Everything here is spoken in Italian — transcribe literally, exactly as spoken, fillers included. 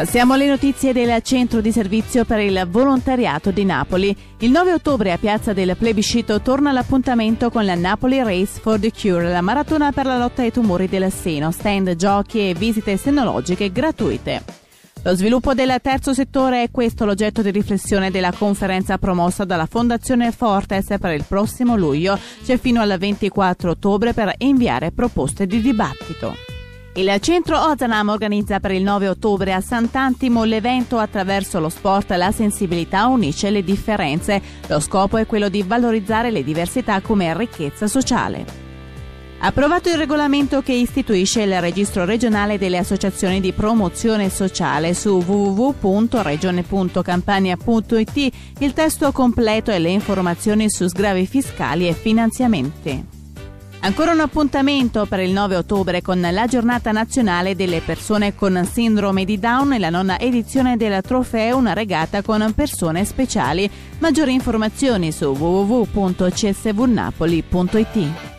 Passiamo alle notizie del Centro di Servizio per il Volontariato di Napoli. Il nove ottobre a Piazza del Plebiscito torna l'appuntamento con la Napoli Race for the Cure, la maratona per la lotta ai tumori del seno, stand, giochi e visite senologiche gratuite. Lo sviluppo del terzo settore è questo l'oggetto di riflessione della conferenza promossa dalla Fondazione Fortes per il prossimo luglio. C'è fino al ventiquattro ottobre per inviare proposte di dibattito. Il centro Ozanam organizza per il nove ottobre a Sant'Antimo l'evento Attraverso lo sport la sensibilità unisce le differenze. Lo scopo è quello di valorizzare le diversità come ricchezza sociale. Approvato il regolamento che istituisce il registro regionale delle associazioni di promozione sociale su w w w punto regione punto campania punto i t, il testo completo e le informazioni su sgravi fiscali e finanziamenti. Ancora un appuntamento per il nove ottobre con la giornata nazionale delle persone con sindrome di Down e la nona edizione del trofeo, una regata con persone speciali. Maggiori informazioni su w w w punto c s v napoli punto i t.